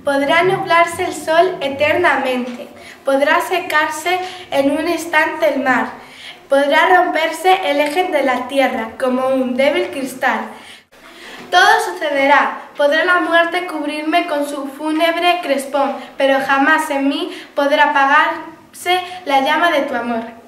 Podrá nublarse el sol eternamente, podrá secarse en un instante el mar, podrá romperse el eje de la tierra como un débil cristal. Todo sucederá, podrá la muerte cubrirme con su fúnebre crespón, pero jamás en mí podrá apagarse la llama de tu amor.